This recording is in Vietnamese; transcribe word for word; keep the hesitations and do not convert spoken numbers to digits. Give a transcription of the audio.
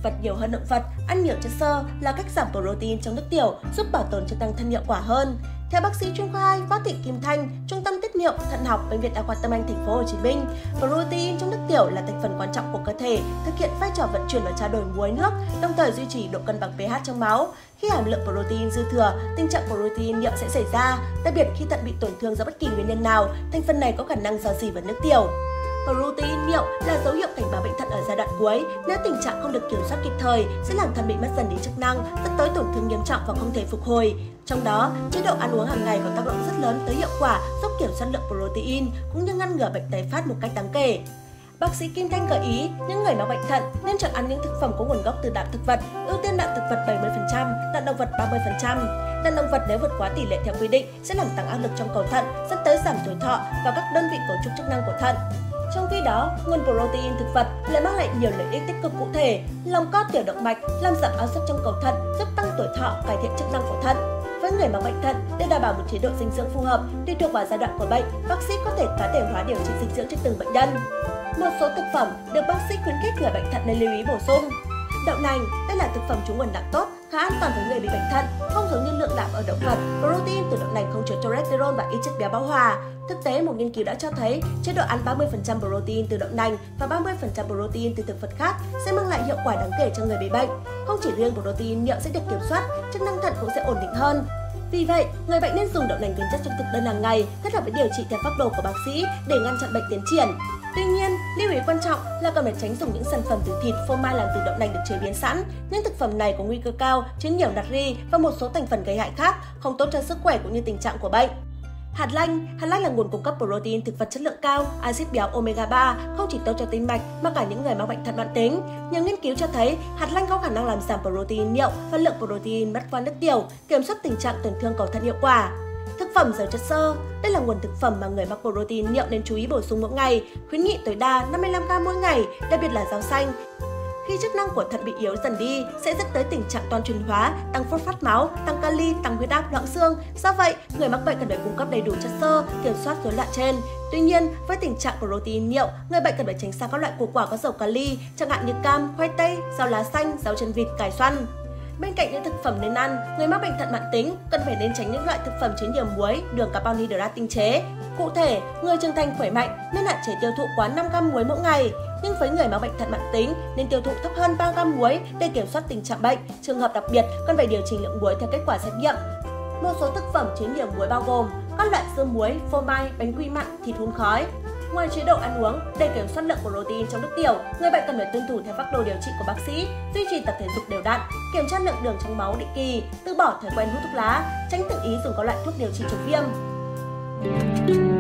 vật nhiều hơn động vật, ăn nhiều chất xơ là cách giảm protein trong nước tiểu, giúp bảo tồn chức năng thận hiệu quả hơn. Theo bác sĩ chuyên khoa hai Võ Thị Kim Thanh, Trung tâm Tiết niệu Thận học Bệnh viện Đa khoa Tâm Anh Thành phố Hồ Chí Minh, protein trong nước tiểu là thành phần quan trọng của cơ thể, thực hiện vai trò vận chuyển và trao đổi muối nước, đồng thời duy trì độ cân bằng pH trong máu. Khi hàm lượng protein dư thừa, tình trạng protein niệu sẽ xảy ra, đặc biệt khi thận bị tổn thương do bất kỳ nguyên nhân nào, thành phần này có khả năng rò rỉ vào nước tiểu. Protein niệu là dấu hiệu cảnh báo bệnh thận ở giai đoạn cuối. Nếu tình trạng không được kiểm soát kịp thời, sẽ làm thận bị mất dần đi chức năng, dẫn tới tổn thương nghiêm trọng và không thể phục hồi. Trong đó, chế độ ăn uống hàng ngày có tác động rất lớn tới hiệu quả giúp kiểm soát lượng protein cũng như ngăn ngừa bệnh tái phát một cách đáng kể. Bác sĩ Kim Thanh gợi ý những người mắc bệnh thận nên chọn ăn những thực phẩm có nguồn gốc từ đạm thực vật, ưu tiên đạm thực vật bảy mươi phần trăm, đạm động vật ba mươi phần trăm. Đạm động vật nếu vượt quá tỷ lệ theo quy định sẽ làm tăng áp lực trong cầu thận, dẫn tới giảm tuổi thọ và các đơn vị cấu trúc chức năng của thận. Trong khi đó, nguồn protein thực vật lại mang lại nhiều lợi ích tích cực cụ thể, lòng co tiểu động mạch, làm giảm áp suất trong cầu thận, giúp tăng tuổi thọ, cải thiện chức năng của thận. Với người mắc bệnh thận, để đảm bảo một chế độ dinh dưỡng phù hợp, tùy thuộc vào giai đoạn của bệnh, bác sĩ có thể cá thể hóa điều trị dinh dưỡng cho từng bệnh nhân. Một số thực phẩm được bác sĩ khuyến khích người bệnh thận nên lưu ý bổ sung. Đậu nành, đây là thực phẩm chứa nguồn đạm tốt, khá an toàn với người bị bệnh thận, không giống như lượng đạm ở động vật. Protein từ đậu nành không chứa cholesterol và ít chất béo bão hòa. Thực tế, một nghiên cứu đã cho thấy chế độ ăn ba mươi phần trăm protein từ đậu nành và ba mươi phần trăm protein từ thực vật khác sẽ mang lại hiệu quả đáng kể cho người bị bệnh. Không chỉ riêng protein niệu sẽ được kiểm soát, chức năng thận cũng sẽ ổn định hơn. Vì vậy, người bệnh nên dùng đậu nành nguyên chất trong thực đơn hàng ngày, kết hợp với điều trị theo phác đồ của bác sĩ để ngăn chặn bệnh tiến triển. Tuy nhiên, lưu ý quan trọng là cần phải tránh dùng những sản phẩm từ thịt, phô mai làm từ đậu nành được chế biến sẵn. Những thực phẩm này có nguy cơ cao chứa nhiều natri và một số thành phần gây hại khác, không tốt cho sức khỏe cũng như tình trạng của bệnh. Hạt lanh, hạt lanh là nguồn cung cấp protein thực vật chất lượng cao, axit béo omega ba, không chỉ tốt cho tim mạch mà cả những người mắc bệnh thận mãn tính. Nhiều nghiên cứu cho thấy hạt lanh có khả năng làm giảm protein niệu và lượng protein mất qua nước tiểu, kiểm soát tình trạng tổn thương cầu thận hiệu quả. Thực phẩm giàu chất xơ, đây là nguồn thực phẩm mà người mắc protein niệu nên chú ý bổ sung mỗi ngày, khuyến nghị tối đa năm mươi lăm gam mỗi ngày, đặc biệt là rau xanh. Khi chức năng của thận bị yếu dần đi sẽ dẫn tới tình trạng toan chuyển hóa, tăng phốt phát máu, tăng kali, tăng huyết áp, loãng xương. Do vậy, người mắc bệnh cần phải cung cấp đầy đủ chất xơ, kiểm soát rối loạn trên. Tuy nhiên, với tình trạng protein niệu, người bệnh cần phải tránh xa các loại củ quả có giàu kali, chẳng hạn như cam, khoai tây, rau lá xanh, rau chân vịt, cải xoăn. Bên cạnh những thực phẩm nên ăn, người mắc bệnh thận mãn tính cần phải nên tránh những loại thực phẩm chứa nhiều muối, đường carbon hydrate tinh chế. Cụ thể, người trưởng thành khỏe mạnh nên hạn chế tiêu thụ quá năm gam muối mỗi ngày. Nhưng với người mắc bệnh thận mãn tính nên tiêu thụ thấp hơn ba gam muối để kiểm soát tình trạng bệnh. Trường hợp đặc biệt cần phải điều chỉnh lượng muối theo kết quả xét nghiệm. Một số thực phẩm chứa nhiều muối bao gồm các loại sữa muối, phô mai, bánh quy mặn, thịt hun khói. Ngoài chế độ ăn uống, để kiểm soát lượng protein trong nước tiểu, người bệnh cần phải tuân thủ theo phác đồ điều trị của bác sĩ, duy trì tập thể dục đều đặn, kiểm tra lượng đường trong máu định kỳ, từ bỏ thói quen hút thuốc lá, tránh tự ý dùng các loại thuốc điều trị chống viêm.